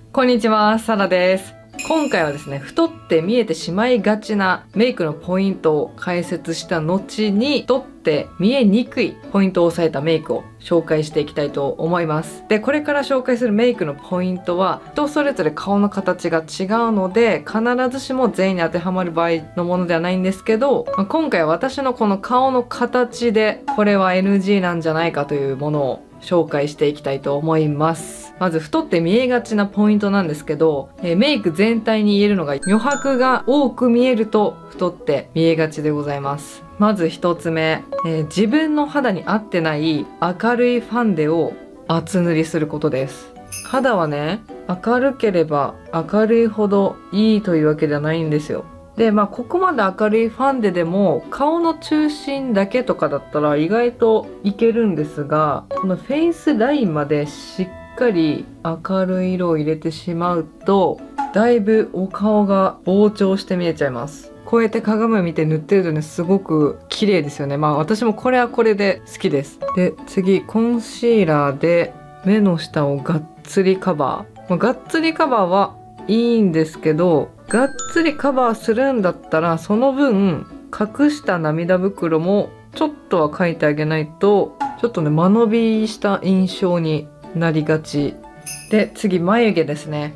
こんにちは、サラです。今回はですね、太って見えてしまいがちなメイクのポイントを解説した後に、太って見えにくいポイントを押さえたメイクを紹介していきたいと思います。で、これから紹介するメイクのポイントは、人それぞれ顔の形が違うので、必ずしも全員に当てはまる場合のものではないんですけど、今回は私のこの顔の形で、これは NG なんじゃないかというものを紹介していきたいと思います。まず太って見えがちなポイントなんですけど、メイク全体に言えるのが余白が多く見えると太って見えがちでございます。まず一つ目、自分の肌に合ってない明るいファンデを厚塗りすることです。肌はね、明るければ明るいほどいいというわけではないんですよ。で、ここまで明るいファンデでも顔の中心だけとかだったら意外といけるんですが、このフェイスラインまでしっかり明るい色を入れてしまうと、だいぶお顔が膨張して見えちゃいます。こうやって鏡を見て塗ってるとね、すごく綺麗ですよね。私もこれはこれで好きです。で、次、コンシーラーで目の下をがっつりカバー。がっつりカバーはいいんですけど、がっつりカバーするんだったら、その分隠した涙袋もちょっとは描いてあげないと、ちょっとね、間延びした印象になりがち。で、次、眉毛ですね。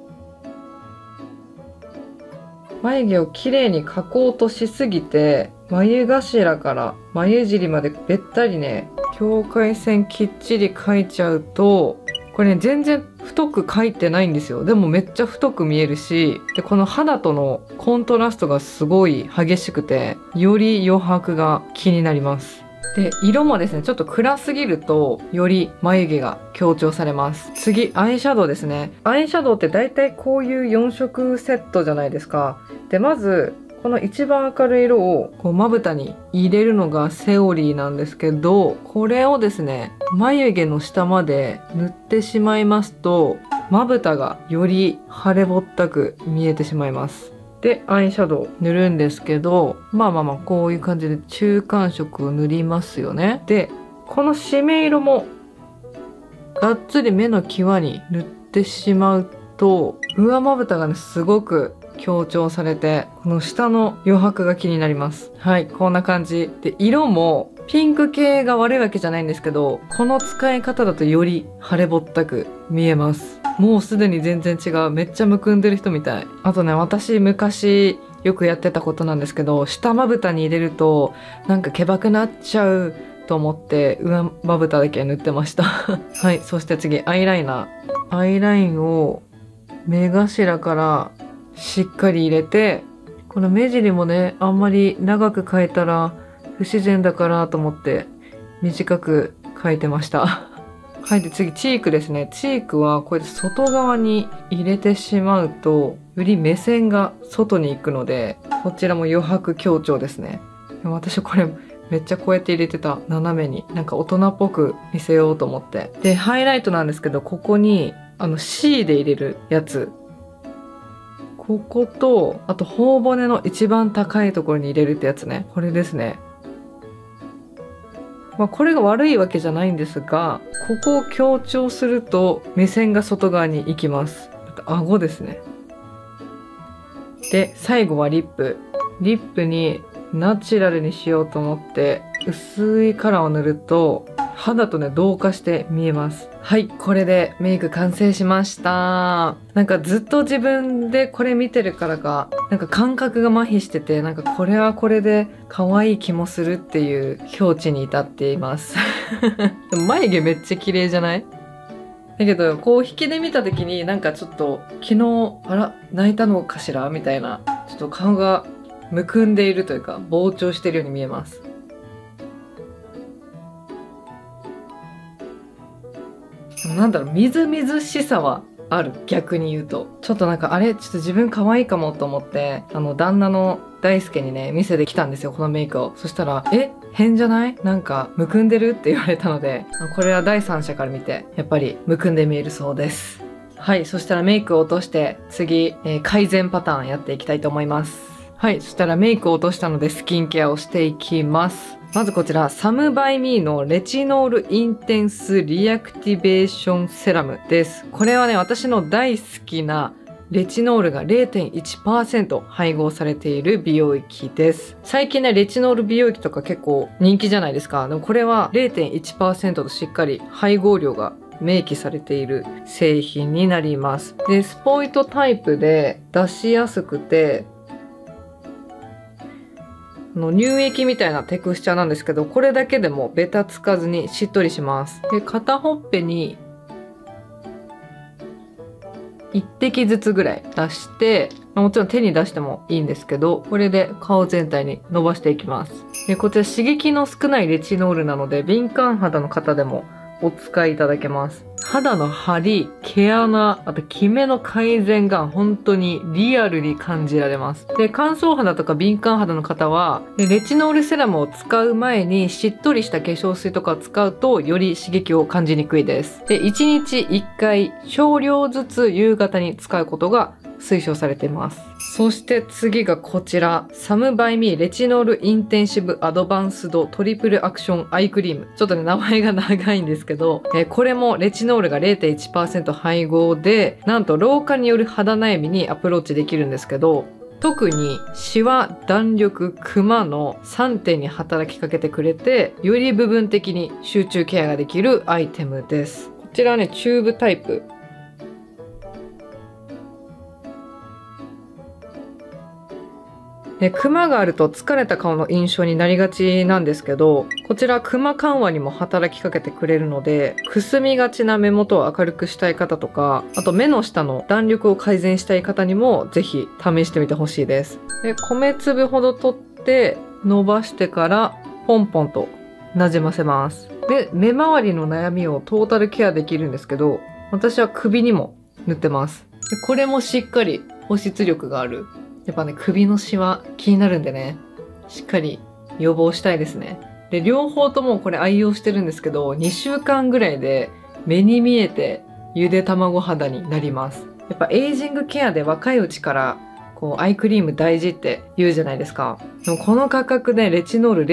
眉毛をきれいに描こうとしすぎて、眉頭から眉尻までべったりね、境界線きっちり描いちゃうと、これね、全然太く描いてないんですよ。でもめっちゃ太く見えるし、で、この肌とのコントラストがすごい激しくて、より余白が気になります。で、色もですね、ちょっと暗すぎると、より眉毛が強調されます。次、アイシャドウですね。アイシャドウって大体こういう4色セットじゃないですか。で、まず、この一番明るい色をこうまぶたに入れるのがセオリーなんですけど、これをですね、眉毛の下まで塗ってしまいますと、まぶたがより腫れぼったく見えてしまいます。で、アイシャドウ塗るんですけど、こういう感じで中間色を塗りますよね。で、この締め色もがっつり目の際に塗ってしまうと、上まぶたがね、すごく強調されて、この下の余白が気になります。はい、こんな感じ。で、色もピンク系が悪いわけじゃないんですけど、この使い方だとより腫れぼったく見えます。もうすでに全然違う。めっちゃむくんでる人みたい。あとね、私昔よくやってたことなんですけど、下まぶたに入れるとなんかけばくなっちゃうと思って上まぶただけ塗ってました。はい、そして次、アイライナー。アイラインを目頭からしっかり入れて、この目尻もね、あんまり長く描いたら不自然だからと思って短く描いてました。はい。で、次、チークですね。チークはこうやって外側に入れてしまうと、より目線が外に行くので、こちらも余白強調ですね。でも私これめっちゃこうやって入れてた。斜めに。なんか大人っぽく見せようと思って。で、ハイライトなんですけど、ここに、C で入れるやつ。ここと、あと頬骨の一番高いところに入れるってやつね。これですね。これが悪いわけじゃないんですが、ここを強調すると目線が外側に行きます。あと顎ですね。で、最後はリップ。リップにナチュラルにしようと思って薄いカラーを塗ると肌とね、同化して見えます。はい、これでメイク完成しました。なんかずっと自分でこれ見てるからか、なんか感覚が麻痺してて、なんかこれはこれで可愛い気もするっていう境地に至っています。でも眉毛めっちゃ綺麗じゃない？だけど、こう引きで見た時になんかちょっと昨日、泣いたのかしらみたいな、ちょっと顔がむくんでいるというか、膨張しているように見えます。なんだろう、みずみずしさはある。逆に言うと。ちょっとなんか、ちょっと自分可愛いかもと思って、旦那の大輔にね、店で来たんですよ、このメイクを。そしたら、変じゃない？なんか、むくんでるって言われたので、これは第三者から見て、やっぱり、むくんで見えるそうです。はい、そしたらメイクを落として、次、改善パターンやっていきたいと思います。 はい、そしたらメイクを落としたのでスキンケアをしていきます。まずこちら、サムバイミーのレチノールインテンスリアクティベーションセラムです。これはね、私の大好きなレチノールが 0.1% 配合されている美容液です。最近ね、レチノール美容液とか結構人気じゃないですか。でもこれは 0.1% としっかり配合量が明記されている製品になります。で、スポイトタイプで出しやすくて、乳液みたいなテクスチャーなんですけど、これだけでもベタつかずにしっとりします。で、片ほっぺに1滴ずつぐらい出して、もちろん手に出してもいいんですけど、これで顔全体に伸ばしていきます。で、こちら刺激の少ないレチノールなので、敏感肌の方でもお使いいただけます。肌の張り、毛穴、あとキメの改善が本当にリアルに感じられます。で、乾燥肌とか敏感肌の方は、レチノールセラムを使う前にしっとりした化粧水とかを使うとより刺激を感じにくいです。で、1日1回少量ずつ夕方に使うことが推奨されています。そして次がこちら。サムバイミーレチノールインテンシブアドバンスドトリプルアクションアイクリーム。ちょっとね、名前が長いんですけど、これもレチノールが 0.1% 配合で、なんと老化による肌悩みにアプローチできるんですけど、特にシワ、弾力、クマの3点に働きかけてくれて、より部分的に集中ケアができるアイテムです。こちらはね、チューブタイプ。で、クマがあると疲れた顔の印象になりがちなんですけど、こちらクマ緩和にも働きかけてくれるので、くすみがちな目元を明るくしたい方とか、あと目の下の弾力を改善したい方にもぜひ試してみてほしいです。で、米粒ほど取って伸ばしてからポンポンとなじませます。で、目周りの悩みをトータルケアできるんですけど、私は首にも塗ってます。で、これもしっかり保湿力がある。やっぱね、首のシワ気になるんでね、しっかり予防したいですね。で、両方ともこれ愛用してるんですけど、2週間ぐらいで目に見えてゆで卵肌になります。やっぱエイジングケアで若いうちからこうアイクリーム大事って言うじゃないですか。でもこの価格でレチノール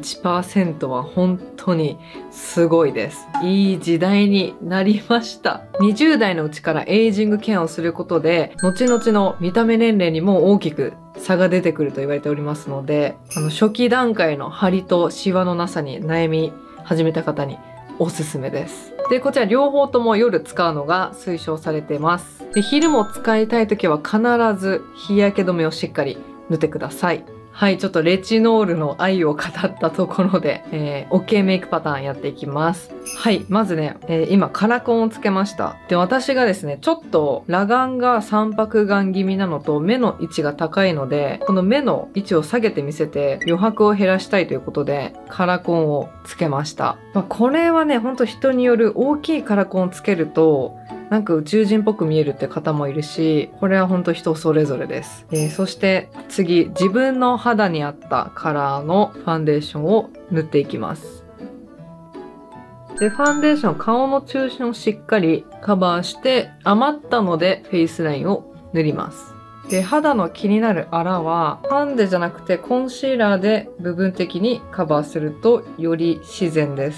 0.1% は本当にすごいです。いい時代になりました。20代のうちからエイジングケアをすることで、後々の見た目年齢にも大きく差が出てくると言われておりますので、初期段階の張りとシワのなさに悩み始めた方におすすめです。で、こちら両方とも夜使うのが推奨されてます。で、昼も使いたい時は必ず日焼け止めをしっかり塗ってください。はい、ちょっとレチノールの愛を語ったところで、OK メイクパターンやっていきます。はい、まずね、今カラコンをつけました。で、私がですね、ちょっと裸眼が三白眼気味なのと目の位置が高いので、この目の位置を下げて見せて余白を減らしたいということで、カラコンをつけました。これはね、ほんと人による大きいカラコンをつけると、なんか宇宙人っぽく見えるって方もいるし、これは本当人それぞれです。そして次、自分の肌に合ったカラーのファンデーションを塗っていきます。で、ファンデーション、顔の中心をしっかりカバーして、余ったのでフェイスラインを塗ります。で、肌の気になるあらは、ファンデじゃなくてコンシーラーで部分的にカバーするとより自然です。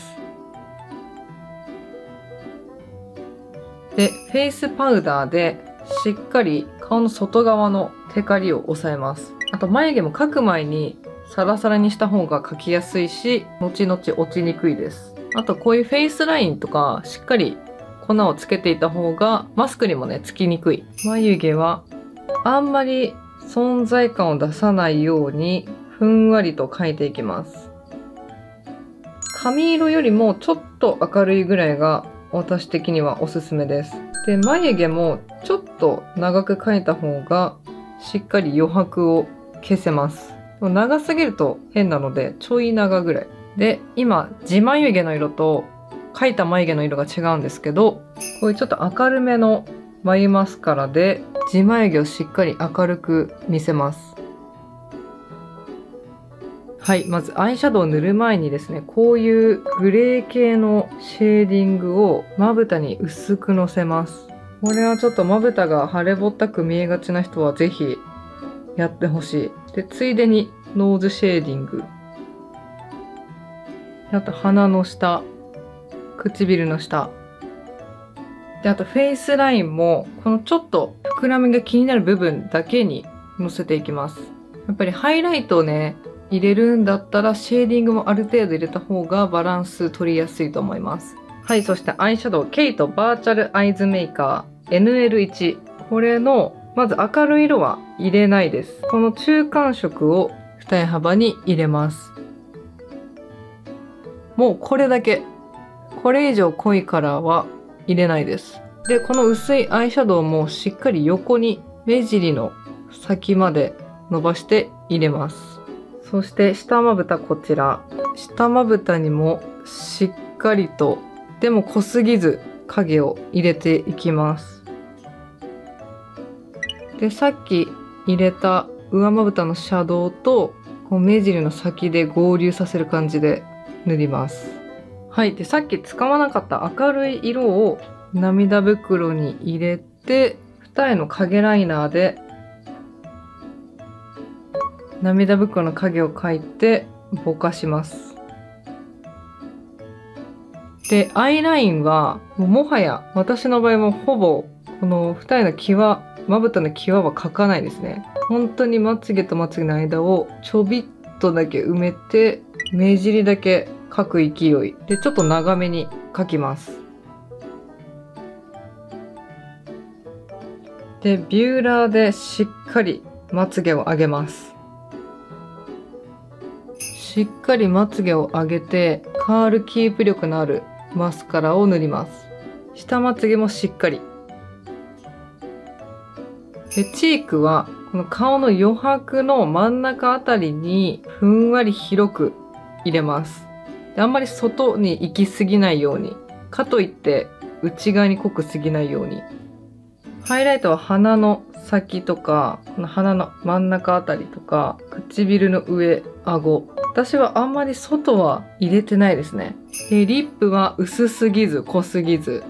で、フェイスパウダーでしっかり顔の外側のテカリを押さえます。あと眉毛も描く前にサラサラにした方が描きやすいし、後々落ちにくいです。あとこういうフェイスラインとかしっかり粉をつけていた方がマスクにもね、つきにくい。眉毛はあんまり存在感を出さないようにふんわりと描いていきます。髪色よりもちょっと明るいぐらいが私的にはおすすめです。で、眉毛もちょっと長く描いた方がしっかり余白を消せます。でも長すぎると変なのでちょい長ぐらい。で、今地眉毛の色と描いた眉毛の色が違うんですけど、こういうちょっと明るめの眉マスカラで地眉毛をしっかり明るく見せます。はい。まずアイシャドウを塗る前にですね、こういうグレー系のシェーディングをまぶたに薄くのせます。これはちょっとまぶたが腫れぼったく見えがちな人はぜひやってほしい。で、ついでにノーズシェーディング。あと鼻の下、唇の下。で、あとフェイスラインも、このちょっと膨らみが気になる部分だけにのせていきます。やっぱりハイライトをね、入れるんだったらシェーディングもある程度入れた方がバランス取りやすいと思います。はい、そしてアイシャドウ、ケイトバーチャルアイズメーカー NL1。これの、まず明るい色は入れないです。この中間色を二重幅に入れます。もうこれだけ。これ以上濃いカラーは入れないです。で、この薄いアイシャドウもしっかり横に目尻の先まで伸ばして入れます。そして下まぶたこちら。下まぶたにもしっかりと、でも濃すぎず影を入れていきます。で、さっき入れた上まぶたのシャドウとこう目尻の先で合流させる感じで塗ります。はい。で、さっき使わなかった明るい色を涙袋に入れて、二重の影ライナーで涙袋の影を描いてぼかします。で、アイラインはもはや私の場合もほぼこの二重の際、まぶたの際は描かないですね。本当にまつげとまつげの間をちょびっとだけ埋めて、目尻だけ描く勢いでちょっと長めに描きます。で、ビューラーでしっかりまつげを上げます。しっかりまつげを上げて、カールキープ力のあるマスカラを塗ります。下まつげもしっかり。で、チークはこの顔の余白の真ん中あたりにふんわり広く入れます。で、あんまり外に行き過ぎないように。かといって内側に濃くすぎないように。ハイライトは鼻の先とか、この鼻の真ん中あたりとか、唇の上、顎。私はあんまり外は入れてないですね。で、リップは薄すぎず濃すぎず。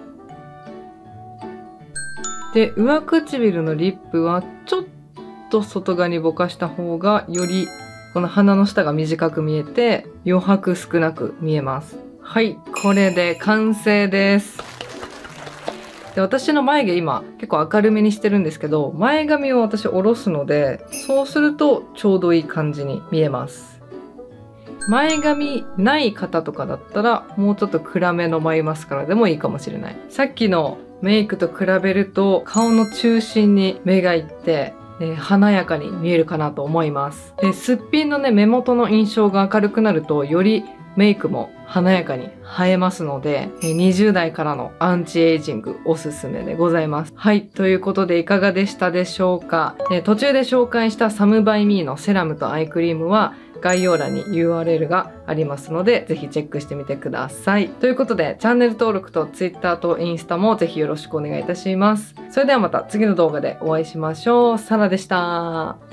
で、上唇のリップはちょっと外側にぼかした方がよりこの鼻の下が短く見えて余白少なく見えます。はい、これで完成です。で、私の眉毛今結構明るめにしてるんですけど、前髪を私下ろすので、そうするとちょうどいい感じに見えます。前髪ない方とかだったらもうちょっと暗めの眉マスカラでもいいかもしれない。さっきのメイクと比べると顔の中心に目がいって、華やかに見えるかなと思います。で、すっぴんのね、目元の印象が明るくなるとよりメイクも華やかに映えますので、20代からのアンチエイジングおすすめでございます。はい。ということでいかがでしたでしょうか。途中で紹介したサムバイミーのセラムとアイクリームは概要欄に URL がありますので、ぜひチェックしてみてください。ということで、チャンネル登録と Twitter とインスタもぜひよろしくお願いいたします。それではまた次の動画でお会いしましょう。サラでした。